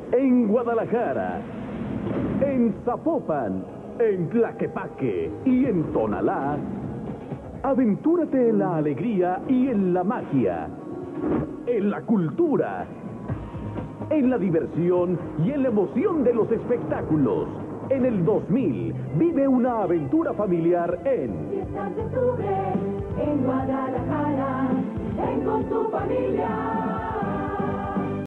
en Guadalajara, en Zapopan, en Tlaquepaque y en Tonalá. Aventúrate en la alegría y en la magia, en la cultura, en la diversión y en la emoción de los espectáculos. En el 2000, vive una aventura familiar en Fiestas de octubre en Guadalajara, ven con tu familia.